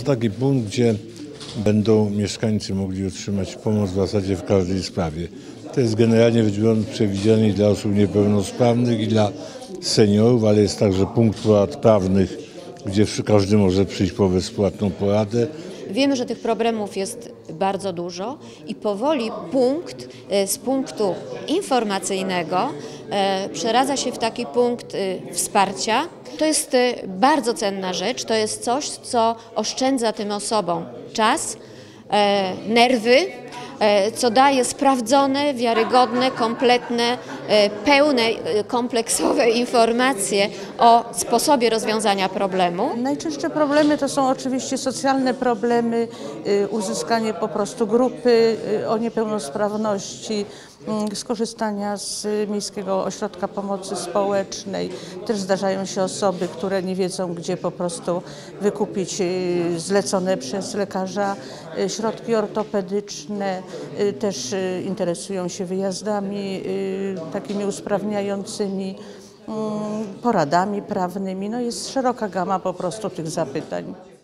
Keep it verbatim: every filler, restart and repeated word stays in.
taki punkt, gdzie będą mieszkańcy mogli otrzymać pomoc w zasadzie w każdej sprawie. To jest generalnie rzecz biorąc przewidziane dla osób niepełnosprawnych i dla seniorów, ale jest także punkt porad prawnych, gdzie każdy może przyjść po bezpłatną poradę. Wiemy, że tych problemów jest bardzo dużo i powoli punkt z punktu informacyjnego przeradza się w taki punkt wsparcia. To jest bardzo cenna rzecz, to jest coś, co oszczędza tym osobom czas, nerwy, co daje sprawdzone, wiarygodne, kompletne, pełne, kompleksowe informacje o sposobie rozwiązania problemu. Najczęstsze problemy to są oczywiście socjalne problemy, uzyskanie po prostu grupy o niepełnosprawności, skorzystania z Miejskiego Ośrodka Pomocy Społecznej. Też zdarzają się osoby, które nie wiedzą, gdzie po prostu wykupić zlecone przez lekarza środki ortopedyczne. Też interesują się wyjazdami takimi usprawniającymi, poradami prawnymi. No jest szeroka gama po prostu tych zapytań.